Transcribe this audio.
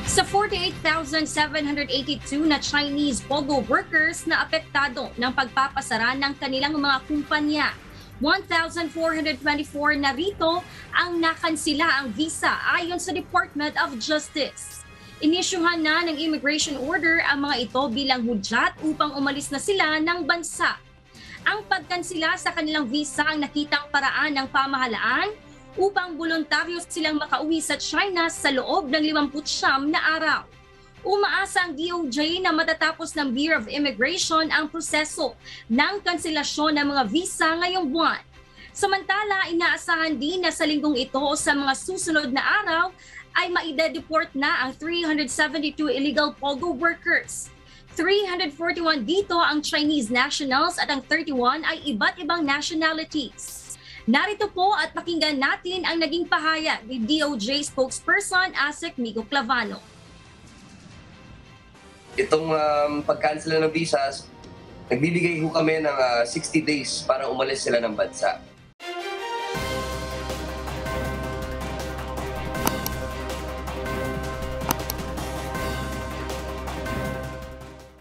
Sa 48,782 na Chinese POGO workers na apektado ng pagpapasara ng kanilang mga kumpanya, 1,424 na rito ang nakansila ang visa ayon sa Department of Justice. Inisyuhan na ng immigration order ang mga ito bilang hudyat upang umalis na sila ng bansa. Ang pagkansila sa kanilang visa ang nakitang paraan ng pamahalaan upang boluntaryo silang makauwi sa China sa loob ng 59 na araw. Umaasa ang DOJ na matatapos ng Bureau of Immigration ang proseso ng kanselasyon ng mga visa ngayong buwan. Samantala, inaasahan din na sa linggong ito o sa mga susunod na araw ay maide-deport na ang 372 illegal POGO workers. 341 dito ang Chinese nationals at ang 31 ay iba't ibang nationalities. Narito po at pakinggan natin ang naging pahayag ni DOJ spokesperson Asek Migo Clavano. Itong pagkansela ng visas, nagbibigay ho kami ng 60 days para umalis sila ng bansa.